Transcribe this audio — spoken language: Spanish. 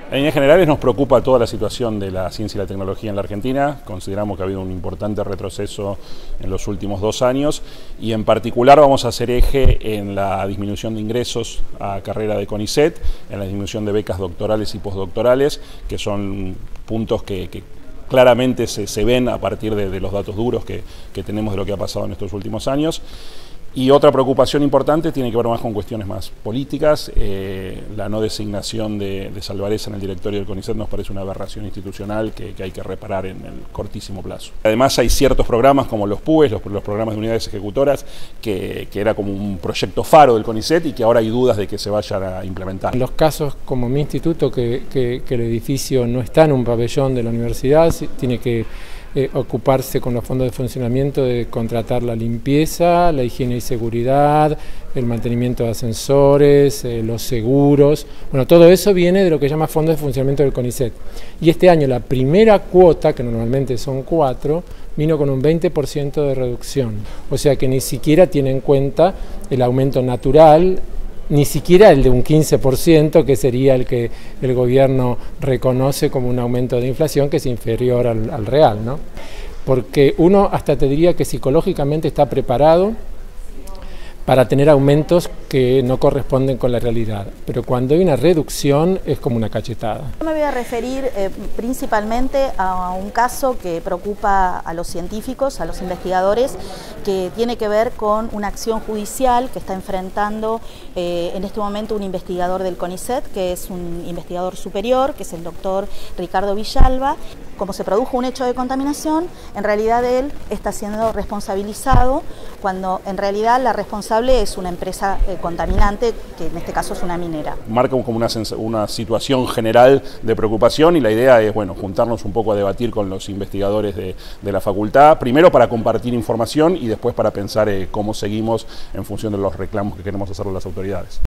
En líneas generales nos preocupa toda la situación de la ciencia y la tecnología en la Argentina. Consideramos que ha habido un importante retroceso en los últimos 2 años y en particular vamos a hacer eje en la disminución de ingresos a carrera de CONICET, en la disminución de becas doctorales y postdoctorales, que son puntos que claramente se ven a partir de los datos duros que tenemos de lo que ha pasado en estos últimos años. Y otra preocupación importante tiene que ver más con cuestiones más políticas. La no designación de Salvarezza en el directorio del CONICET nos parece una aberración institucional que hay que reparar en el cortísimo plazo. Además hay ciertos programas como los PUEs, los programas de unidades ejecutoras, que era como un proyecto faro del CONICET y que ahora hay dudas de que se vayan a implementar. En los casos como mi instituto, que el edificio no está en un pabellón de la universidad, tiene que ocuparse con los fondos de funcionamiento de contratar la limpieza, la higiene y seguridad, el mantenimiento de ascensores, los seguros. Bueno, todo eso viene de lo que se llama fondos de funcionamiento del CONICET. Y este año la primera cuota, que normalmente son 4, vino con un 20% de reducción. O sea que ni siquiera tiene en cuenta el aumento natural, ni siquiera el de un 15%, que sería el que el gobierno reconoce como un aumento de inflación que es inferior al real, ¿no? Porque uno hasta te diría que psicológicamente está preparado para tener aumentos que no corresponden con la realidad, pero cuando hay una reducción es como una cachetada. Yo me voy a referir principalmente a un caso que preocupa a los científicos, a los investigadores, que tiene que ver con una acción judicial que está enfrentando en este momento un investigador del CONICET, que es un investigador superior, que es el doctor Ricardo Villalba. Como se produjo un hecho de contaminación, en realidad él está siendo responsabilizado, cuando en realidad la responsable es una empresa contaminante, que en este caso es una minera. Marca como una situación general de preocupación y la idea es, bueno, juntarnos un poco a debatir con los investigadores de la facultad, primero para compartir información y después para pensar cómo seguimos en función de los reclamos que queremos hacer las autoridades.